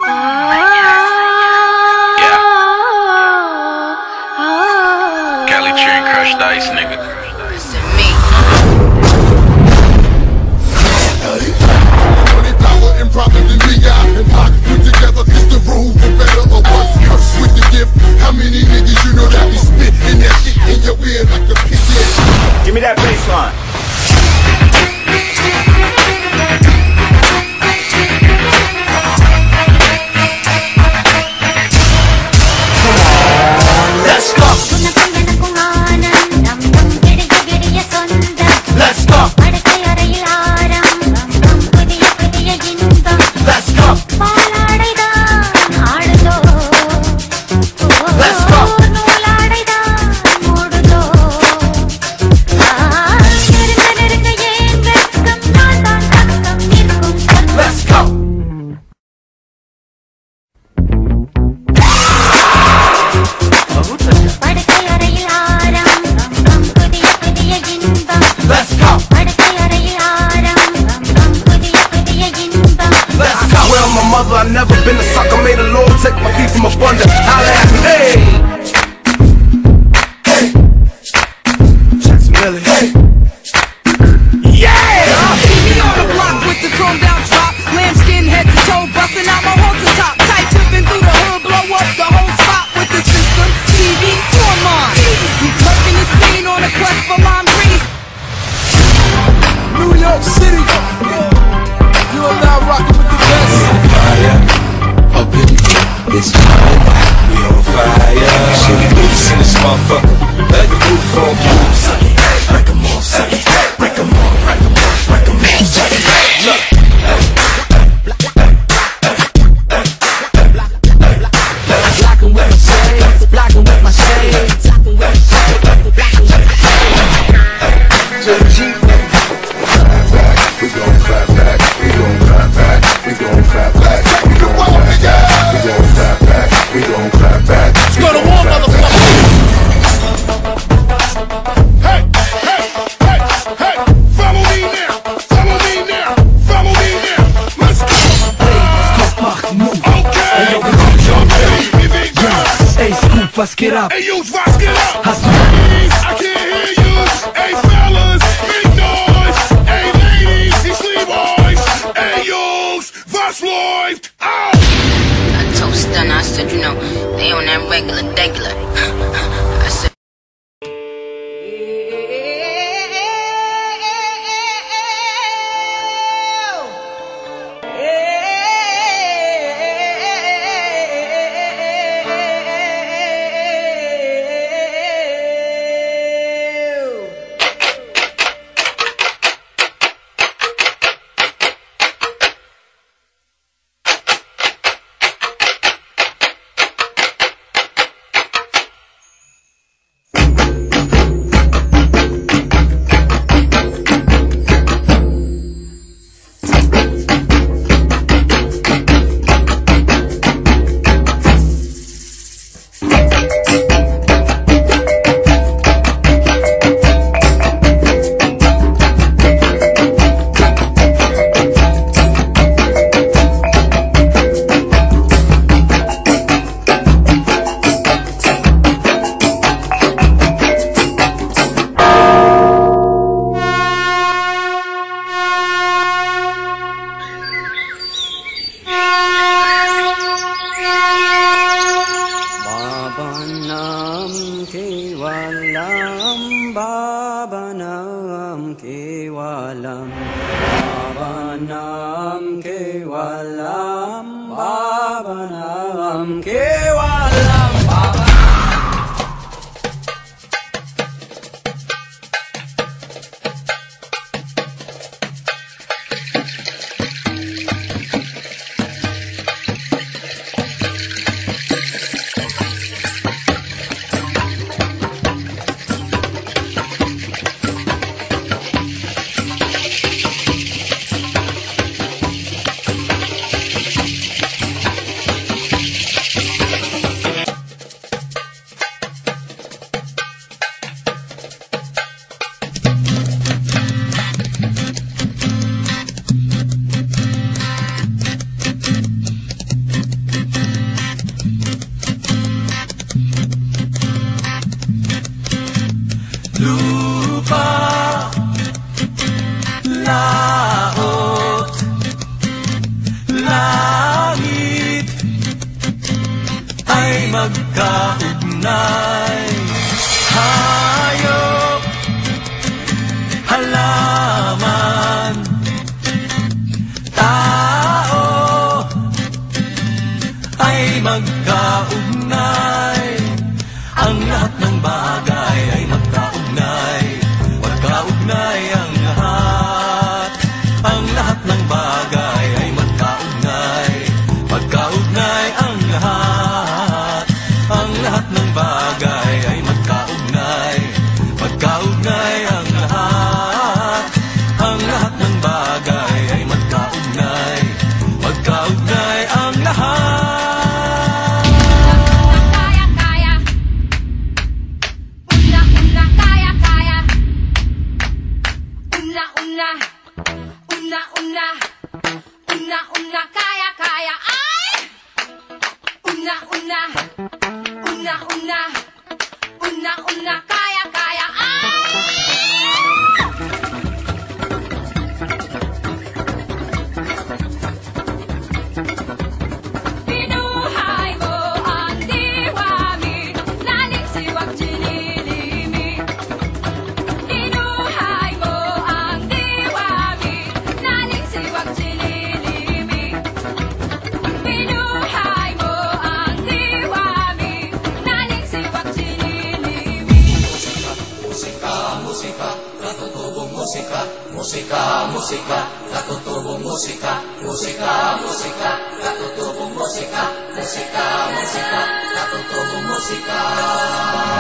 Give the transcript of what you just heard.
Cali train crushed ice, nigga. Money, power, and profit than we got. And Pac put together is the rule for better or worse. Curse with the gift. How many niggas you know that be spitting that shit in your ear like a pig? Give me that bass line. Let's go. Let's go. Let's go. Let's go. Let's go. Let's go. Well, my mother, I've never been a sucker. Made a Lord take my feet from abundance. Holla at me, hey, hey, Jackson Billy, hey, yeah. Me on the block with the chrome down drop, lambskin head to toe, busting out my halter top, tight tipping through the hood, blow up the whole spot with the system. TV, come on, we lurking the scene on a quest for lime breeze. New York City, you are now rocking with the best. Fire up in here, it's fire. We on fire. Shit, boots in this motherfucker. Let the roof on you. Suck it, break 'em off, suck it, break 'em off, break 'em off, break 'em off, suck it. Look. Blocking with my shades, blocking with my shades, blocking with my shades. We gon' clap back, we gon' clap back, we gon' clap back, we gon' clap back, we gon' clap back, we gon' clap back. Let's go to war, motherfucker. Hey, hey, hey, hey, follow me now, follow me now, follow me now. Let's go. Okay. Hey, big guys. Ey, Scoop, was geht ab? Hey, Jungs, was geht ab? Hast du I can't hear you. Hey, fellas, make noise. Hey, ladies, ich liebe euch. Hey, Jungs, was läuft? Au! I told Stunner, I said, you know, they on that regular. I said, magkaugnay. Hayop, halaman, tao ay magkaugnay. Ang lahat ng bagay ay magkaugnay. Magkaugnay ang lahat. Ang lahat ng bagay ay magkaugnay. Magkaugnay ang lahat. Ang lahat ng bagay ay magkaugnay. Magkaugnay ang lahat. Ang lahat ng bagay ay magkaugnay. Magkaugnay ang lahat. Musika, musika, natutubong musika. Musika, musika, natutubong musika. Musika, musika, natutubong musika.